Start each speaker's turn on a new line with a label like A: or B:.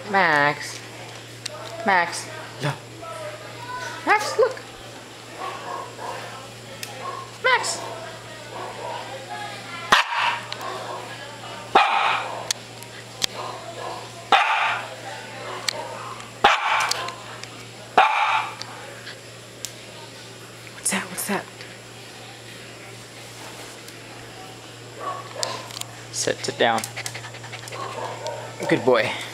A: Max. Max. No. Max, look. Max. What's that? What's that? Sit down. Good boy.